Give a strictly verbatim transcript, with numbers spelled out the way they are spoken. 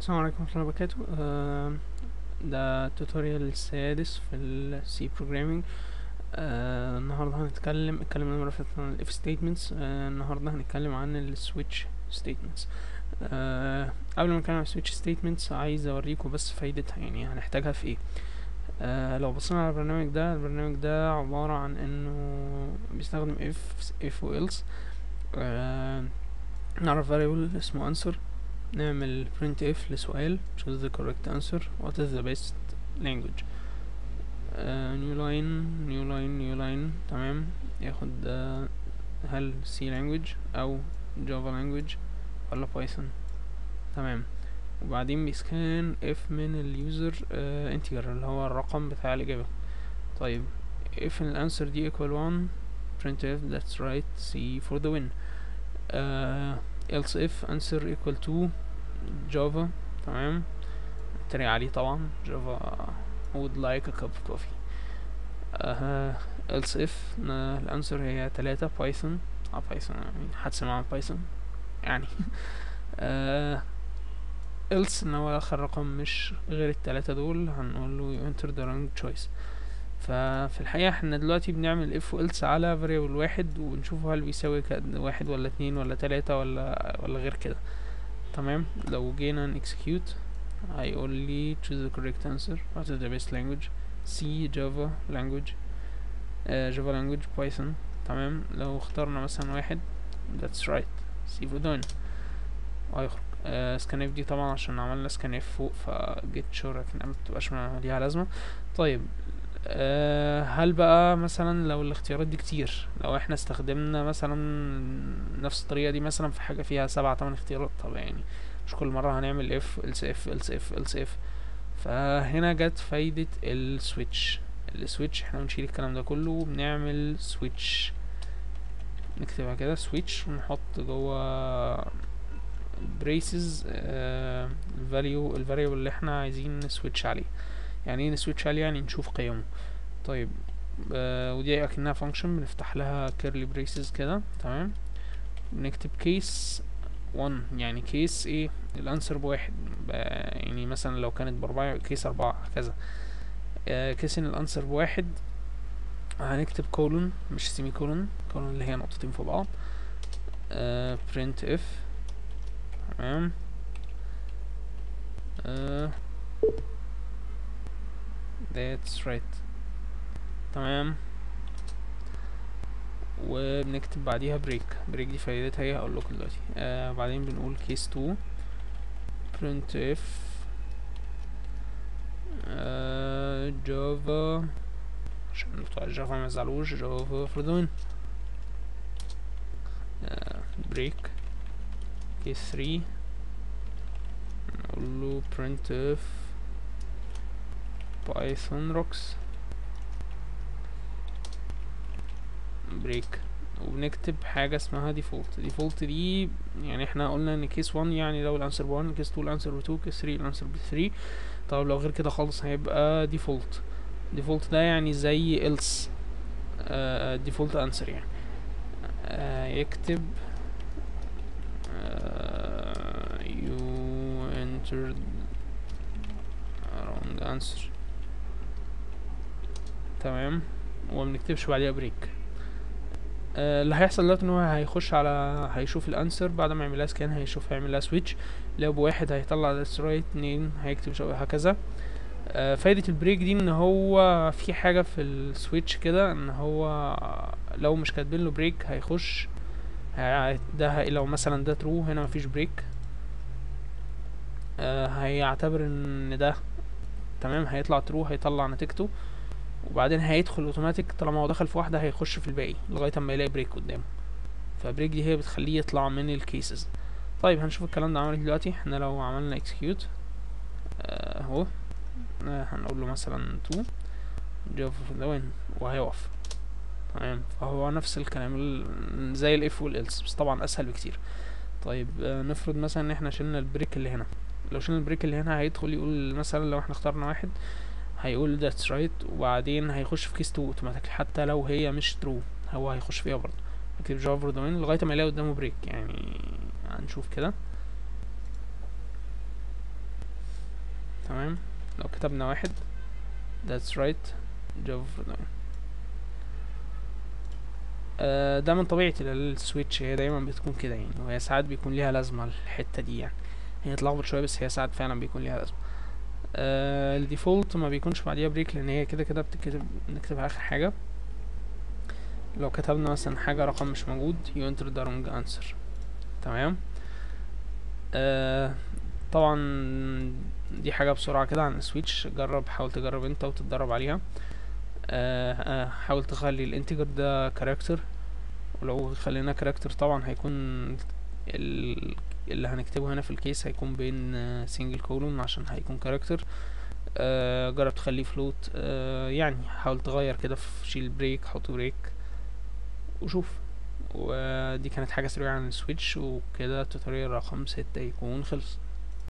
السلام عليكم ورحمة الله وبركاته. آه، ده التوتوريال السادس في ال C programming. آه، النهاردة هنتكلم اتكلمنا المرة اللي فاتت عن ال if statements. آه، النهاردة هنتكلم عن ال switch statements. آه، قبل ما نتكلم عن switch statements عايز اوريكم بس فايدتها، يعني هنحتاجها في ايه. آه، لو بصينا على البرنامج ده البرنامج ده عبارة عن انه بيستخدم if if و else. آه، نعرف variable اسمه answer، نعمل printf لسؤال choose the correct answer what is the best language. uh, new line new line new line تمام، ياخد uh, هل C language أو Java language ولا Python. تمام، وبعدين بيسكان if من اليوزر uh, integer اللي هو الرقم بتاع الإجابة. طيب if ال answer دي equal one printf that's right C for the win. uh, else if answer equal to Java. تمام، تري عليه طبعا جافا would like a cup of coffee. uh, else if الانسر هي تلاتة بايثون. اه بايثون يعني هتسمع عن بايثون يعني. uh, else ان هو اخر رقم مش غير التلاتة دول هنقول له you enter the wrong choice. ففي الحقيقة احنا دلوقتي بنعمل if و else على variable واحد ونشوف هل بيساوي واحد ولا اتنين ولا تلاتة ولا ولا غير كده. تمام، لو جينا execute هيقول لي choose the correct answer what is the best language C Java language uh, Java language Python. تمام، لو اخترنا مثلا واحد that's right C for the win وهيخرج. uh, scanf دي طبعا عشان عملنا scanf فوق فجيت شور لكن مبتبقاش ليها لازمة. طيب أه هل بقى مثلا لو الاختيارات دي كتير، لو احنا استخدمنا مثلا نفس الطريقة دي مثلا في حاجة فيها سبعة تمن اختيارات، طب يعني مش كل مرة هنعمل if else if else if else if. فهنا جت فايدة السويتش. السويتش احنا بنشيل الكلام ده كله وبنعمل سويتش، نكتبها كده سويتش ونحط جوه braces آه الفاليو الفاريبل اللي احنا عايزين نسويتش عليه. يعني ايه نسويتش عليه؟ يعني نشوف قيمه. طيب آه ودي اكنها فانكشن بنفتح لها كيرلي بريسز كده. تمام، بنكتب كيس واحد يعني كيس ايه الانسر بواحد، يعني مثلا لو كانت باربعة كيس اربعة هكذا. آه كيس ان الانسر بواحد هنكتب كولون مش سيمي كولون، كولون اللي هي نقطتين في بعض. آه print if. تمام آه that's right. تمام، وبنكتب بعديها بريك. بريك دي فايدتها ايه هقول لكم دلوقتي. آه بعدين بنقول كيس اتنين print if آه جافا عشان بتوع الجافا ما يزعلوش جافا for the win. آه بريك كيس تلاتة نقول له print if python rocks بريك. وبنكتب حاجة اسمها ديفولت. ديفولت دي يعني احنا قلنا ان كيس واحد يعني لو الانسر بواحد، كيس اتنين الانسر باتنين، كيس تلاتة الانسر بتلاتة. طب لو غير كده خالص هيبقى ديفولت. ديفولت ده يعني زي else ديفولت انسر يعني. آه يكتب آه you entered wrong answer. تمام، ومنكتبش بعديها بريك. آه اللي هيحصل دلوقتي ان هو هيخش على هيشوف الانسر بعد ما يعملها سكان، هيشوف هيعملها سويتش. لو بواحد هيطلع that's right، اتنين هيكتب هكذا. آه فايدة البريك دي ان هو في حاجة في السويتش كده ان هو لو مش كاتبين له بريك هيخش ده هي لو مثلا ده ترو هنا مفيش بريك آه هيعتبر ان ده تمام، هيطلع ترو هيطلع نتيجته، وبعدين هيدخل اوتوماتيك طالما هو دخل في واحدة هيخش في الباقي لغاية اما يلاقي بريك قدامه. فبريك دي هي بتخليه يطلع من الكيسز. طيب هنشوف الكلام ده عمل دلوقتي. احنا لو عملنا اكسكيوت اهو آه هنقول له مثلا اتنين جافا في الدوين وهيقف. تمام، فهو نفس الكلام زي الاف والالس بس طبعا اسهل بكتير. طيب آه نفرض مثلا ان احنا شلنا البريك اللي هنا. لو شلنا البريك اللي هنا هيدخل يقول مثلا لو احنا اخترنا واحد هيقول that's right، وبعدين هيخش في كيس اتنين اوتوماتيك حتى لو هي مش true هو هيخش فيها برضه. اكتب جافا فور دومين لغايه ما يلاقي قدامه بريك. يعني هنشوف كده تمام. لو كتبنا واحد that's right جافا فور داون. آه ده من طبيعة السويتش، هي دايما بتكون كده يعني، وهي ساعات بيكون ليها لازمة الحتة دي يعني، هي اتلخبط شوية بس هي ساعات فعلا بيكون ليها لازمة. آه الديفولت ما بيكونش بعديها بريك لان هي كده كده بتتكتب، نكتبها اخر حاجة. لو كتبنا مثلا حاجة رقم مش موجود you enter the wrong answer. تمام. آه طبعا دي حاجة بسرعة كده عن السويتش، جرب، حاول تجرب انت وتتدرب عليها. آه آه حاول تخلي الانتجر ده كاركتر، ولو خلينا كاركتر طبعا هيكون ال- اللي هنكتبه هنا في الكيس هيكون بين سنجل كولون عشان هيكون كاركتر. آه جرب تخليه فلوت، آه يعني حاول تغير كده في شيل بريك، حط بريك وشوف. ودي كانت حاجة سريعة عن السويتش، وكده التوتوريال رقم ستة يكون خلص.